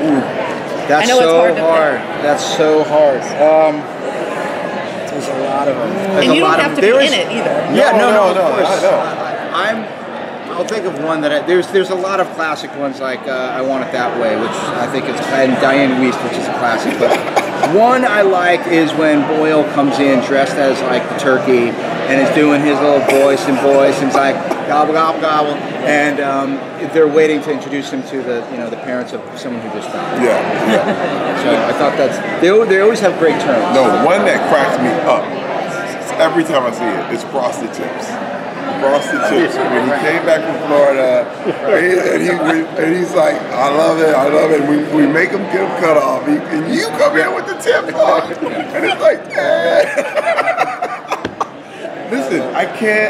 That's I know so it's hard to hard. That's so hard. There's a lot of them. And you don't have to be in it either. Yeah, no, No, of course. I know. I'll think of one that there's a lot of classic ones like I Want It That Way, which I think is, and Diane Wiest, which is a classic. But one I like is when Boyle comes in dressed as like the turkey and is doing his little voice and he's like gobble gobble gobble, and they're waiting to introduce him to the the parents of someone who just died. Yeah. So I thought they always have great turns. No, one that cracks me up every time I see it is Frosted Tips. Frosted Tips. When he came back from Florida, and he's like, I love it. And we make him get him cut off. And you come in with the tips on. And it's like, Dad. Listen, I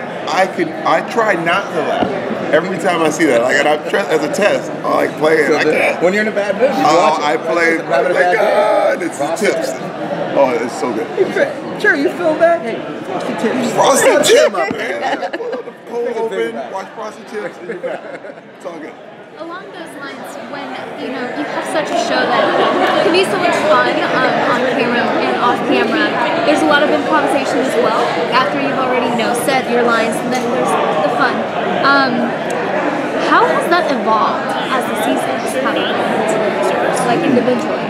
try not to laugh every time I see that. Like, and as a test, I like play it. When you're in a bad mood, I play it. Having a bad day. It's the tips. Oh, it's so good. Sure, you feel bad? Hey, Frosted Tips. Frosted Tips, man. Pull the cold open, watch Frosted Tips, and you're back. It's all good. Along those lines, when you have such a show that can be so much fun on camera and off camera, there's a lot of improvisation as well. After you've already said your lines, and then there's the fun. How has that evolved as the seasons have evolved, like individually?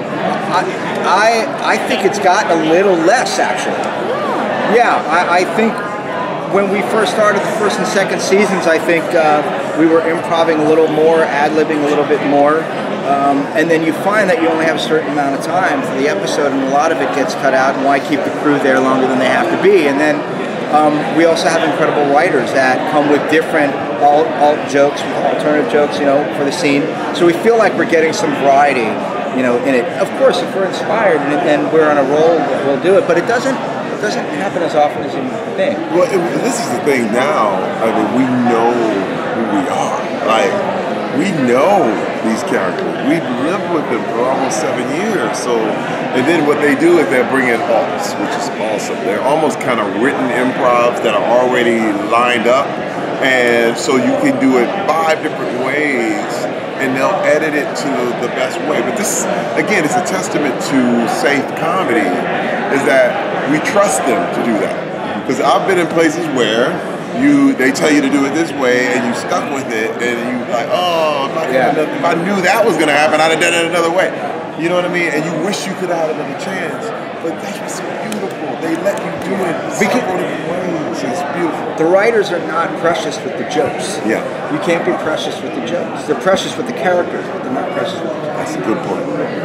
I think it's gotten a little less, actually. Yeah, I think when we first started the first and second seasons, I think we were improvising a little more, ad-libbing a little bit more. And then you find that you only have a certain amount of time for the episode, and a lot of it gets cut out, and why keep the crew there longer than they have to be? And then we also have incredible writers that come with different alt jokes, alternative jokes, for the scene. So we feel like we're getting some variety, in it. Of course, if we're inspired and we're on a roll, we'll do it. But it doesn't happen as often as you think. Well, this is the thing now. I mean, we know who we are. Like, we know these characters. We've lived with them for almost 7 years. So, and then what they do is they bring in alts, which is awesome. They're almost kind of written improvs that are already lined up. And so you can do it 5 different ways, and they'll edit it to the best way. But this, again, is a testament to safe comedy, is that we trust them to do that. Because I've been in places where they tell you to do it this way, and you stuck with it, and you like, oh, if I knew that was gonna happen, I'd have done it another way. You know what I mean? And you wish you could have had another chance. But that's what's so beautiful. They let you do it several different ways. It's beautiful. The writers are not precious with the jokes. Yeah. You can't be precious with the jokes. They're precious with the characters, but they're not precious with the jokes. That's a good point.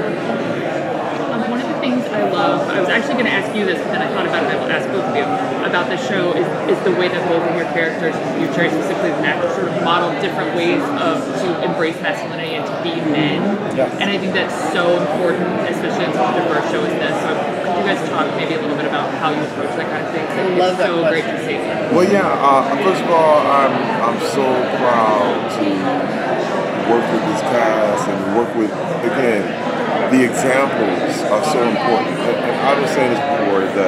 One of the things I love, I was actually going to ask you this, but then I thought about it, I will ask both of you, about this show is the way that both of your characters, you Cherry specifically as an actor, sort of model different ways to embrace masculinity and to be men. Yeah. And I think that's so important, especially in such a diverse show as this. So could you guys talk maybe a little bit about how you approach that kind of thing? I love that so question. great to see. Well, yeah. First of all, I'm so proud to work with this cast and work with, again, the examples are so important. And I was saying this before, is that,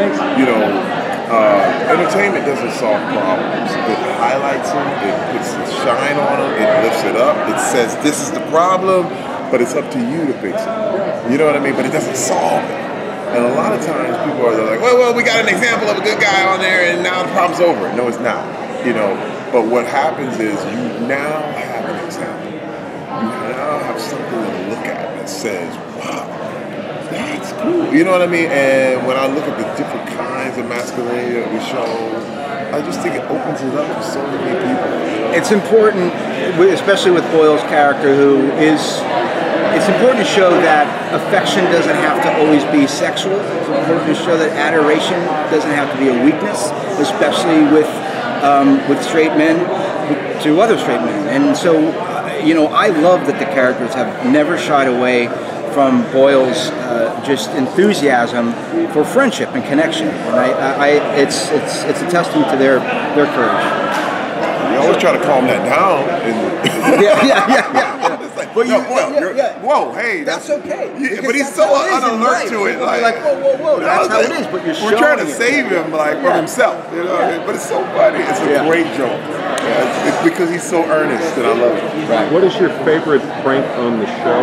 entertainment doesn't solve problems. It highlights them, it puts the shine on them, it lifts it up, it says this is the problem, but it's up to you to fix it. You know what I mean? But it doesn't solve it. And a lot of times people are like, well, we got an example of a good guy on there and now the problem's over. No, it's not. But what happens is you now have an example. You now have something to look at that says, wow, that's cool. You know what I mean? And when I look at the different kinds of masculinity that we show, I just think it opens it up for so many people. It's important, especially with Boyle's character, it's important to show that affection doesn't have to always be sexual. It's important to show that adoration doesn't have to be a weakness, especially with straight men to other straight men. And so, I love that the characters have never shied away from Boyle's just enthusiasm for friendship and connection. And it's a testament to their courage. We always try to calm that down. Yeah. It's like, whoa, hey, that's okay. But he's so unalert to it. Like, whoa, that's how it is. But we're trying to save him, from himself. You know what I mean? But it's so funny. It's a great joke. It's because he's so earnest, and I love it. Right. What is your favorite prank on the show?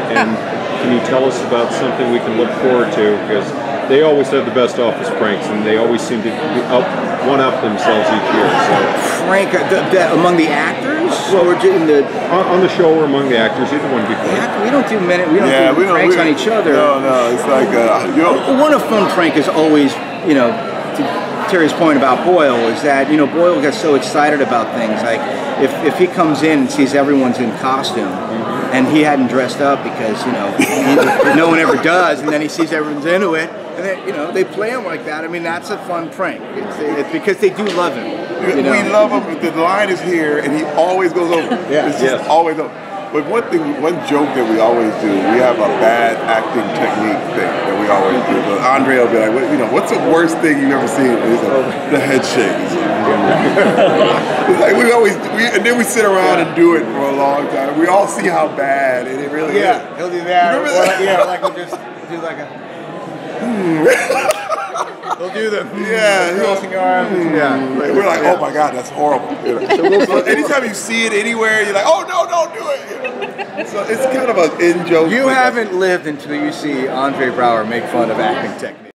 And can you tell us about something we can look forward to? Because they always have the best office pranks, and they always seem to one-up themselves each year. So, Frank, among the actors, well, or in the on the show or among the actors, either one would be fun. we don't do pranks on each other. No, it's like one of fun prank is always, to Terry's point about Boyle, is that Boyle gets so excited about things. Like if he comes in and sees everyone's in costume, and he hadn't dressed up because no one ever does, and then he sees everyone's into it, and then they play him like that. I mean, that's a fun prank. It's because they do love him. We love him. The line is here, and he always goes over. It's just always over. But one joke that we always do, we have a bad acting technique thing that we always do. So Andre will be like, what's the worst thing you've ever seen? And he's like, the head shake. It's like and then we sit around and do it for a long time. We all see how bad, and it really is. He'll do that. Remember that? Like he'll just do like a. He'll do the crossing arms. We're like, oh my God, that's horrible. So anytime you see it anywhere, you're like, oh no, don't do it. So it's kind of an in-joke. You haven't lived until you see Andre Braugher make fun of acting technique.